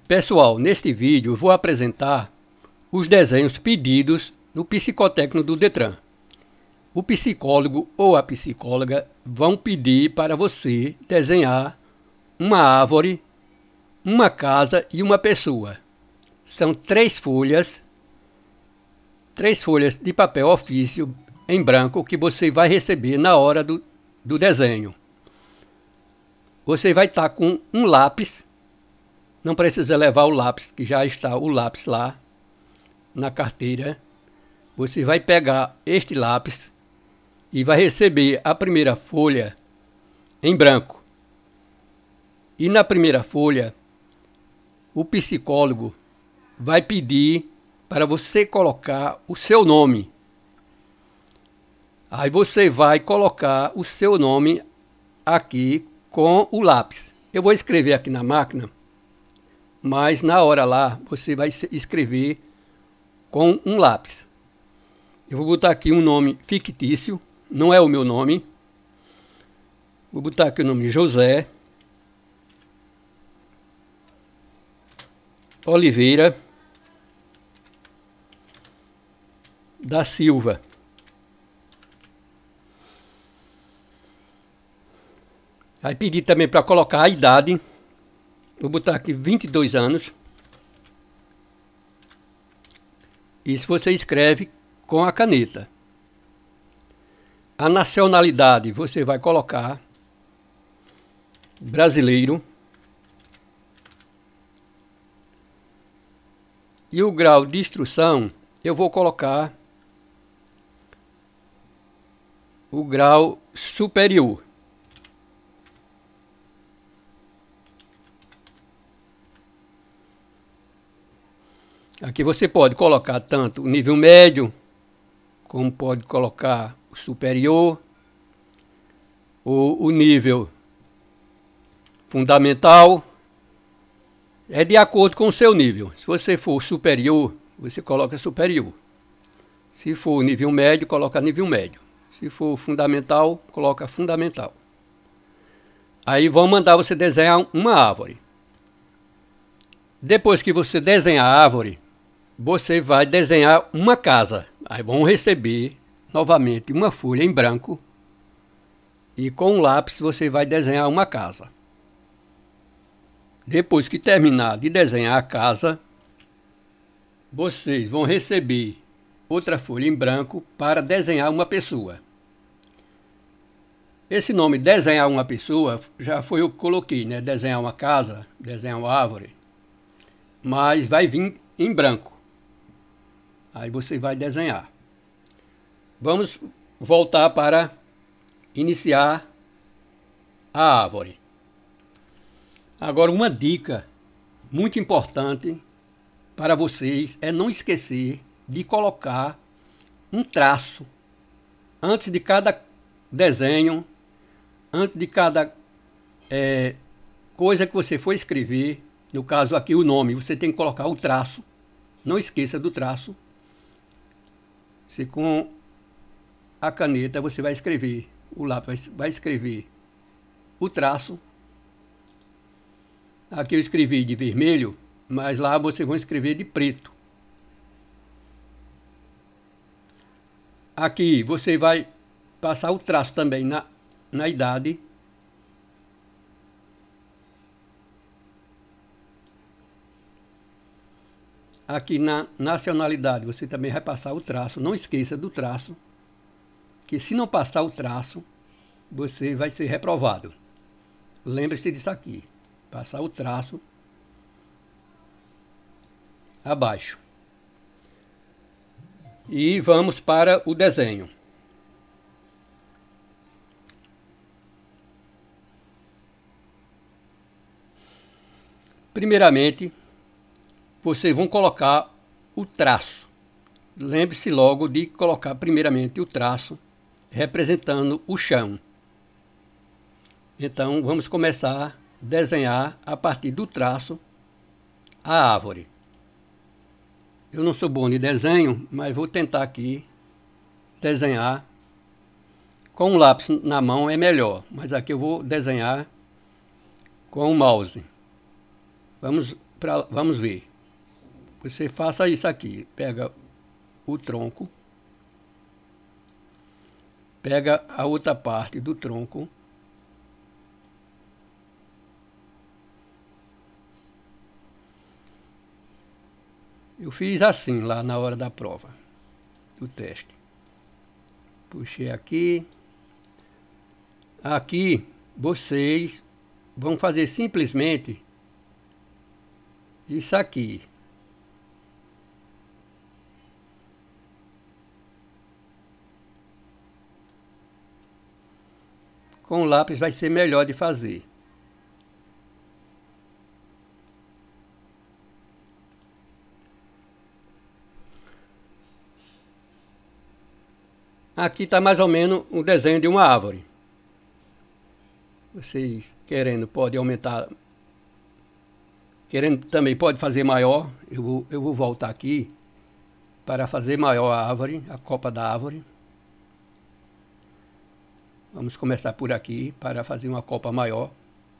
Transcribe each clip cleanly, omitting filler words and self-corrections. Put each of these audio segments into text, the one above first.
Pessoal, neste vídeo eu vou apresentar os desenhos pedidos no psicotécnico do Detran. O psicólogo ou a psicóloga vão pedir para você desenhar uma árvore, uma casa e uma pessoa. São três folhas de papel ofício em branco que você vai receber na hora do desenho. Você vai estar com um lápis, não precisa levar o lápis, que já está o lápis lá na carteira. Você vai pegar este lápis e vai receber a primeira folha em branco. E na primeira folha, o psicólogo vai pedir para você colocar o seu nome. Aí você vai colocar o seu nome aqui com o lápis. Eu vou escrever aqui na máquina, mas na hora lá você vai escrever com um lápis. Eu vou botar aqui um nome fictício, não é o meu nome. Vou botar aqui o nome José Oliveira da Silva. Aí pedi também para colocar a idade. Vou botar aqui 22 anos. Isso você escreve com a caneta. A nacionalidade você vai colocar brasileiro. E o grau de instrução eu vou colocar o grau superior. Aqui você pode colocar tanto o nível médio, como pode colocar o superior, ou o nível fundamental. É de acordo com o seu nível. Se você for superior, você coloca superior. Se for nível médio, coloca nível médio. Se for fundamental, coloca fundamental. Aí vão mandar você desenhar uma árvore. Depois que você desenhar a árvore, você vai desenhar uma casa. Aí vão receber novamente uma folha em branco e com um lápis você vai desenhar uma casa. Depois que terminar de desenhar a casa, vocês vão receber outra folha em branco para desenhar uma pessoa. Esse nome desenhar uma pessoa já foi eu que coloquei, né? Desenhar uma casa, desenhar uma árvore. Mas vai vir em branco. Aí você vai desenhar. Vamos voltar para iniciar a árvore. Agora, uma dica muito importante para vocês é não esquecer de colocar um traço antes de cada desenho, antes de cada coisa que você for escrever. No caso aqui o nome, você tem que colocar o traço. Não esqueça do traço. Se com a caneta você vai escrever, o lápis vai escrever o traço. Aqui eu escrevi de vermelho, mas lá você vai escrever de preto. Aqui você vai passar o traço também na idade. Aqui na nacionalidade você também vai passar o traço. Não esqueça do traço, que se não passar o traço, você vai ser reprovado. Lembre-se disso aqui. Passar o traço abaixo. E vamos para o desenho. Primeiramente, vocês vão colocar o traço. Lembre-se logo de colocar primeiramente o traço representando o chão. Então vamos começar a desenhar a partir do traço a árvore. Eu não sou bom de desenho, mas vou tentar aqui desenhar. Com um lápis na mão é melhor, mas aqui eu vou desenhar com o mouse. Vamos vamos ver. Você faça isso aqui. Pega o tronco. Pega a outra parte do tronco. Eu fiz assim lá na hora da prova, do teste. Puxei aqui. Aqui vocês vão fazer simplesmente isso aqui. Com o lápis vai ser melhor de fazer. Aqui está mais ou menos o desenho de uma árvore. Vocês querendo pode aumentar, querendo também pode fazer maior. Eu vou voltar aqui para fazer maior a árvore, a copa da árvore. Vamos começar por aqui para fazer uma copa maior.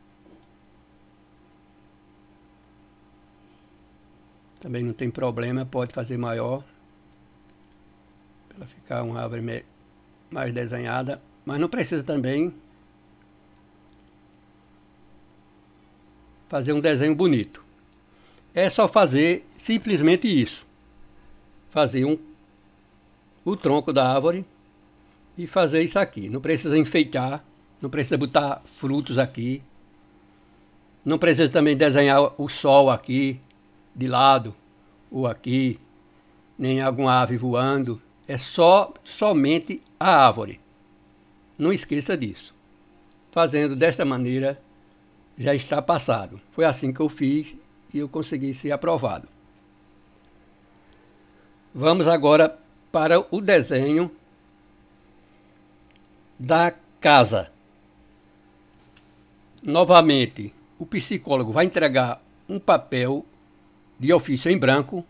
Também não tem problema, pode fazer maior. Para ficar uma árvore mais desenhada. Mas não precisa também fazer um desenho bonito. É só fazer simplesmente isso. Fazer o tronco da árvore e fazer isso aqui. Não precisa enfeitar, não precisa botar frutos aqui. Não precisa também desenhar o sol aqui, de lado, ou aqui, nem alguma ave voando. É somente a árvore. Não esqueça disso. Fazendo desta maneira, já está passado. Foi assim que eu fiz e eu consegui ser aprovado. Vamos agora para o desenho da casa. Novamente, o psicólogo vai entregar um papel de ofício em branco.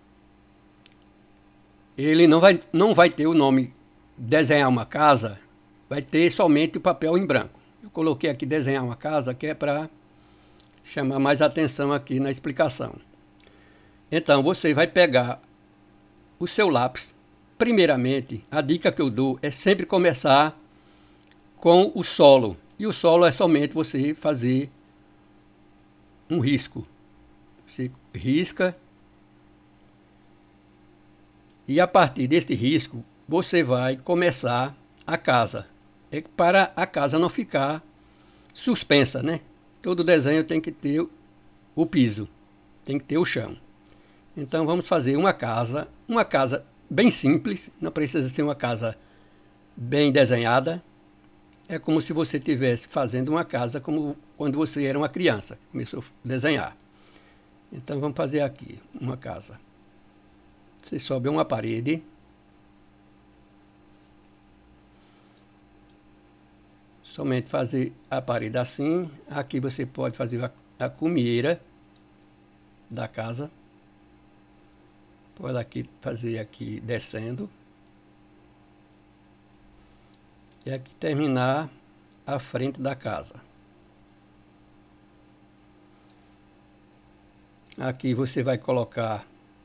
Ele não vai ter o nome desenhar uma casa, vai ter somente o papel em branco. Eu coloquei aqui desenhar uma casa, que é para chamar mais atenção aqui na explicação. Então, você vai pegar o seu lápis. Primeiramente, a dica que eu dou é sempre começar com o solo. E o solo é somente você fazer um risco. Você risca. E a partir deste risco, você vai começar a casa. É para a casa não ficar suspensa, né? Todo desenho tem que ter o piso, tem que ter o chão. Então vamos fazer uma casa bem simples, não precisa ser uma casa bem desenhada. É como se você estivesse fazendo uma casa como quando você era uma criança, começou a desenhar. Então vamos fazer aqui uma casa. Você sobe uma parede. Somente fazer a parede assim. Aqui você pode fazer a cumieira da casa. Pode aqui fazer aqui descendo. E aqui terminar a frente da casa. Aqui você vai colocar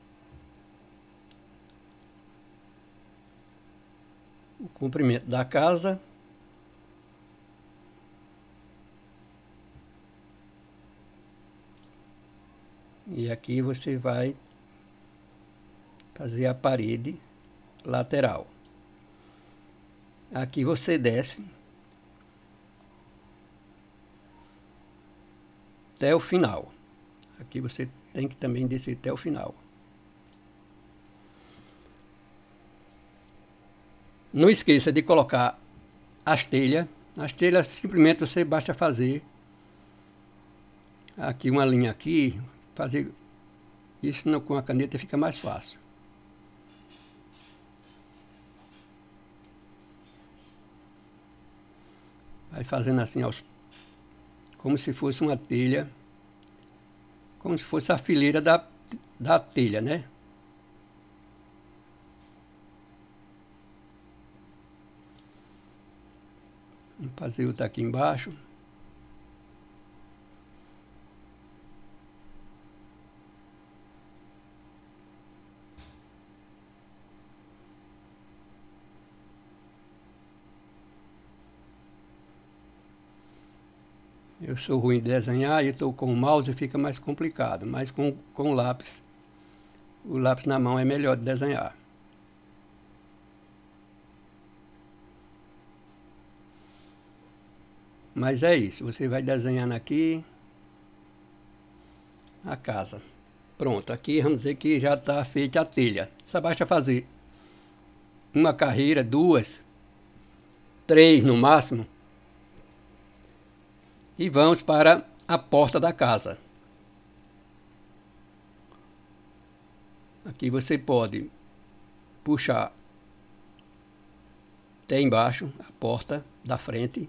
o comprimento da casa. E aqui você vai fazer a parede lateral. Aqui você desce até o final. Aqui você tem que também descer até o final. Não esqueça de colocar as telhas. As telhas simplesmente você basta fazer aqui uma linha aqui, fazer isso com a caneta fica mais fácil. Vai fazendo assim, como se fosse uma telha, como se fosse a fileira da telha, né? Vamos fazer outra aqui embaixo. Eu sou ruim de desenhar e estou com o mouse e fica mais complicado, mas com o lápis na mão é melhor de desenhar. Mas é isso, você vai desenhando aqui a casa. Pronto, aqui vamos dizer que já está feita a telha. Só basta fazer uma carreira, 2, 3 no máximo. E vamos para a porta da casa. Aqui você pode puxar até embaixo a porta da frente.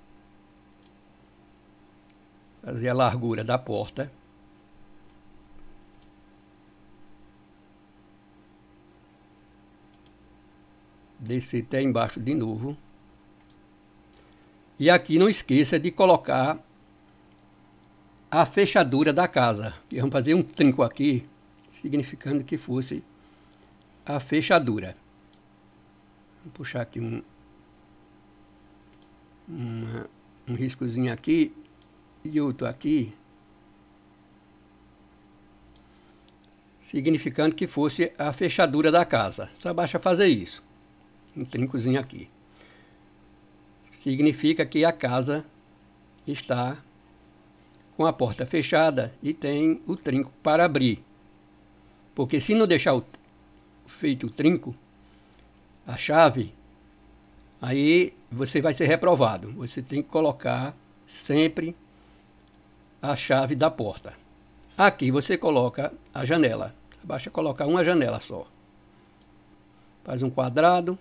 Fazer a largura da porta. Descer até embaixo de novo. E aqui não esqueça de colocar a fechadura da casa. Que vamos fazer um trinco aqui, significando que fosse a fechadura. Vou puxar aqui um riscozinho aqui e outro aqui, significando que fosse a fechadura da casa. Só basta fazer isso. Um trincozinho aqui. Significa que a casa está com a porta fechada e tem o trinco para abrir. Porque se não deixar feito o trinco, a chave, aí você vai ser reprovado. Você tem que colocar sempre a chave da porta. Aqui você coloca a janela. Basta colocar uma janela só. Faz um quadrado.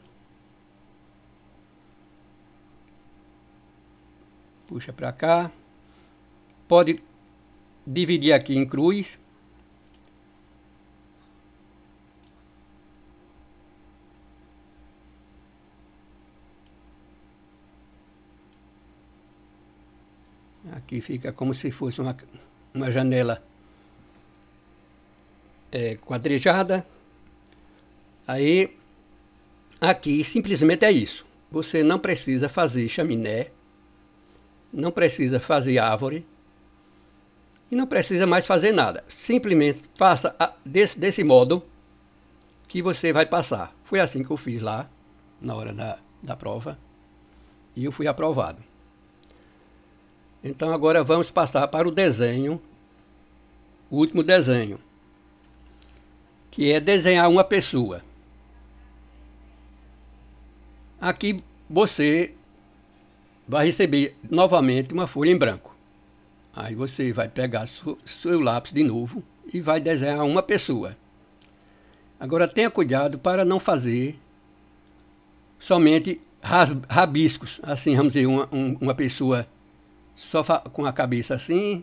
Puxa para cá. Pode dividir aqui em cruz. Aqui fica como se fosse uma janela quadrijada. Aí, aqui simplesmente é isso. Você não precisa fazer chaminé, não precisa fazer árvore e não precisa mais fazer nada. Simplesmente faça desse modo que você vai passar. Foi assim que eu fiz lá na hora da prova e eu fui aprovado. Então agora vamos passar para o desenho, o último desenho, que é desenhar uma pessoa. Aqui você vai receber novamente uma folha em branco. Aí você vai pegar seu lápis de novo e vai desenhar uma pessoa. Agora tenha cuidado para não fazer somente rabiscos, assim, vamos dizer, uma pessoa só com a cabeça assim,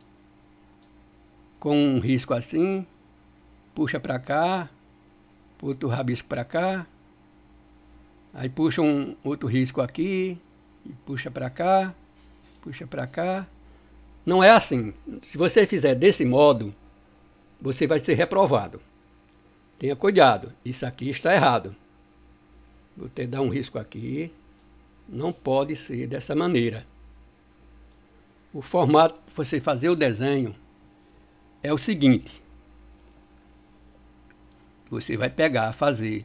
com um risco assim, puxa para cá, outro rabisco para cá, aí puxa um outro risco aqui, e puxa para cá, puxa para cá. Não é assim. Se você fizer desse modo, você vai ser reprovado. Tenha cuidado, isso aqui está errado. Vou ter que dar um risco aqui, não pode ser dessa maneira. O formato de você fazer o desenho é o seguinte. Você vai pegar, fazer.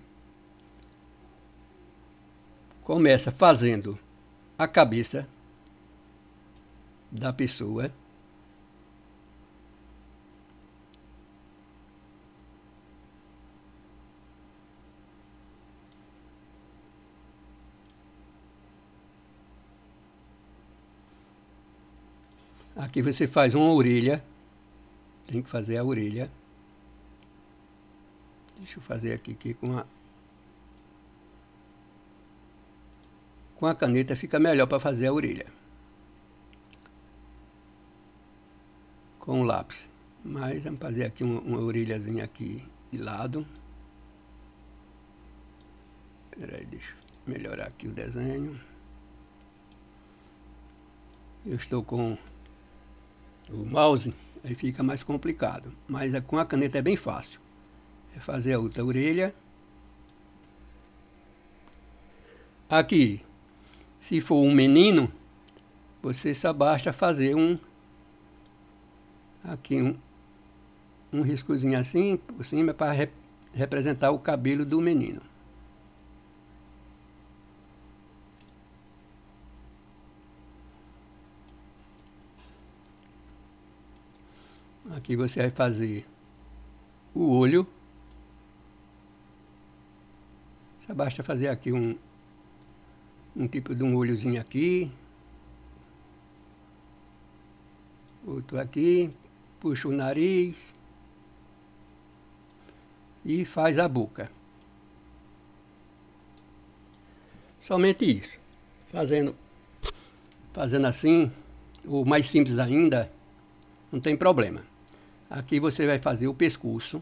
Começa fazendo a cabeça da pessoa. Aqui você faz uma orelha. Tem que fazer a orelha. Deixa eu fazer aqui com a caneta fica melhor para fazer a orelha. Com o lápis. Mas vamos fazer aqui uma orelhazinha aqui de lado. Espera aí, deixa eu melhorar aqui o desenho. Eu estou com o mouse, aí fica mais complicado. Mas com a caneta é bem fácil. É fazer a outra orelha. Aqui, se for um menino, você só basta fazer aqui um riscozinho assim por cima para representar o cabelo do menino. Aqui você vai fazer o olho. Só basta fazer aqui um tipo de um olhozinho aqui. Outro aqui. Puxa o nariz. E faz a boca. Somente isso. Fazendo assim, ou mais simples ainda, não tem problema. Aqui você vai fazer o pescoço.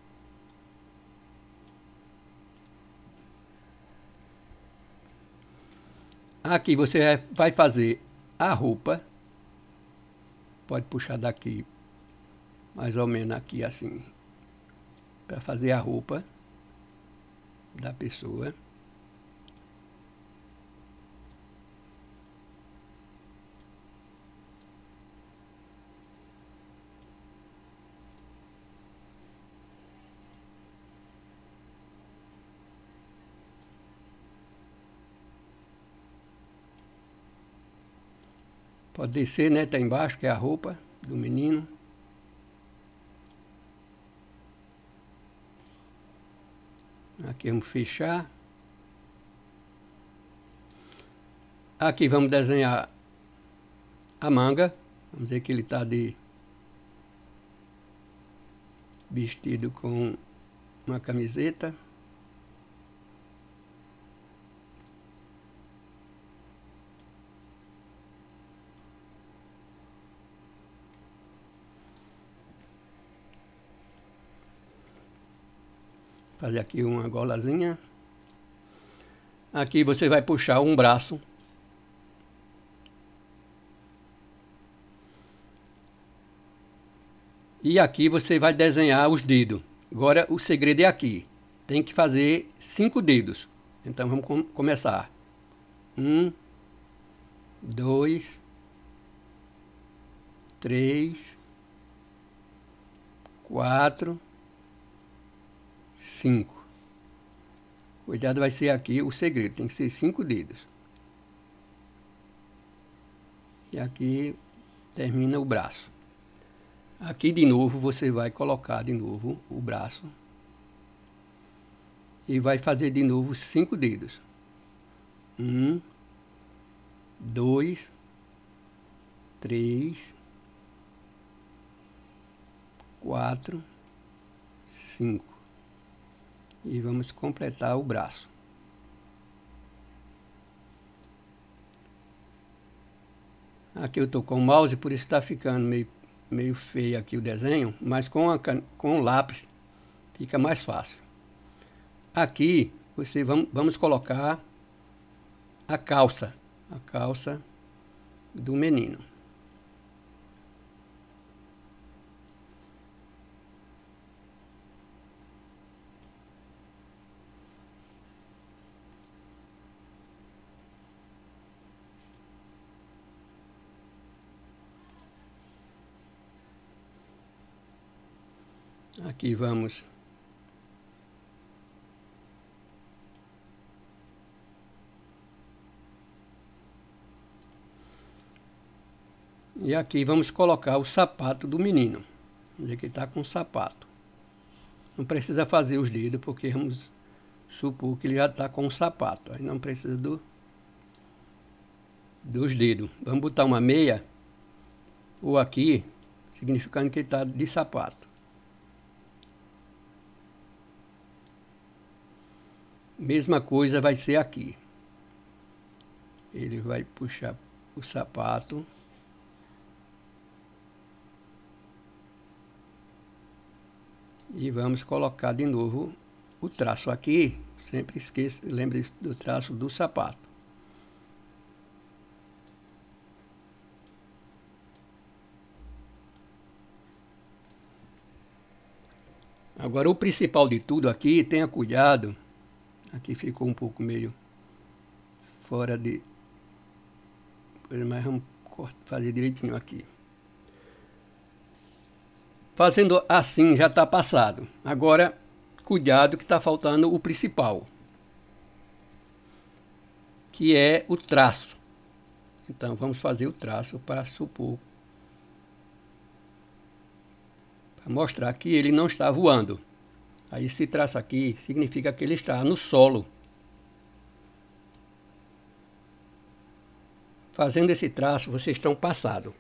Aqui você vai fazer a roupa. Pode puxar daqui, mais ou menos aqui assim, para fazer a roupa da pessoa. Pode descer, né? Tá embaixo, que é a roupa do menino. Aqui vamos fechar. Aqui vamos desenhar a manga. Vamos dizer que ele está vestido com uma camiseta. Fazer aqui uma golazinha. Aqui você vai puxar um braço. E aqui você vai desenhar os dedos. Agora o segredo é aqui. Tem que fazer 5 dedos. Então vamos começar. 1, 2, 3, 4, 5. Cuidado, vai ser aqui o segredo. Tem que ser 5 dedos. E aqui termina o braço. Aqui de novo você vai colocar de novo o braço. E vai fazer de novo 5 dedos. 1, 2, 3, 4, 5. E vamos completar o braço. Aqui eu estou com o mouse, por isso está ficando meio feio aqui o desenho, mas com o lápis fica mais fácil. Aqui vamos colocar a calça do menino. Aqui vamos e aqui vamos colocar o sapato do menino. Vamos ver que ele está com o sapato. Não precisa fazer os dedos, porque vamos supor que ele já está com o sapato. Aí não precisa dos dedos. Vamos botar uma meia, ou aqui, significando que ele está de sapato. Mesma coisa vai ser aqui. Ele vai puxar o sapato. E vamos colocar de novo o traço aqui. Sempre lembre do traço do sapato. Agora o principal de tudo aqui, tenha cuidado. Aqui ficou um pouco meio fora de... Mas vamos fazer direitinho aqui. Fazendo assim já está passado. Agora, cuidado que está faltando o principal, que é o traço. Então vamos fazer o traço para supor, para mostrar que ele não está voando. Aí esse traço aqui significa que ele está no solo. Fazendo esse traço, vocês estão passados.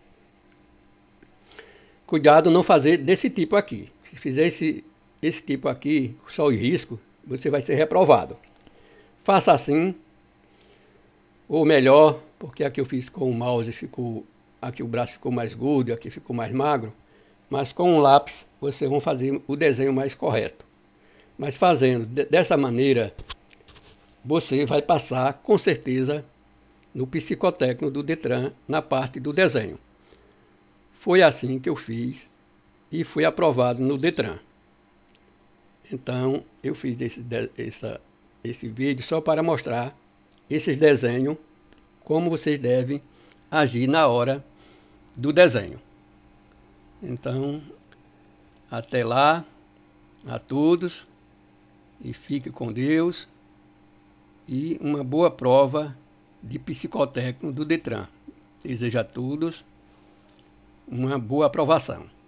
Cuidado não fazer desse tipo aqui. Se fizer esse tipo aqui, só o risco, você vai ser reprovado. Faça assim, ou melhor, porque aqui eu fiz com o mouse, aqui o braço ficou mais gordo, aqui ficou mais magro, mas com um lápis vocês vão fazer o desenho mais correto. Mas fazendo dessa maneira, você vai passar com certeza no psicotécnico do Detran na parte do desenho. Foi assim que eu fiz e fui aprovado no Detran. Então eu fiz esse vídeo só para mostrar esses desenhos, como vocês devem agir na hora do desenho. Então, até lá, a todos, e fique com Deus, e uma boa prova de psicotécnico do Detran. Desejo a todos uma boa aprovação.